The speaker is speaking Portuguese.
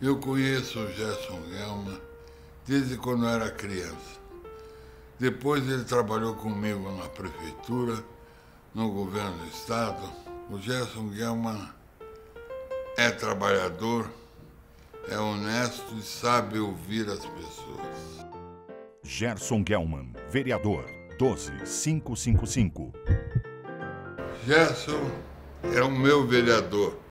Eu conheço o Gerson Gelman desde quando eu era criança. Depois ele trabalhou comigo na prefeitura, no governo do estado. O Gerson Gelman é trabalhador, é honesto e sabe ouvir as pessoas. Gerson Gelman, vereador, 12555. Gerson é o meu vereador.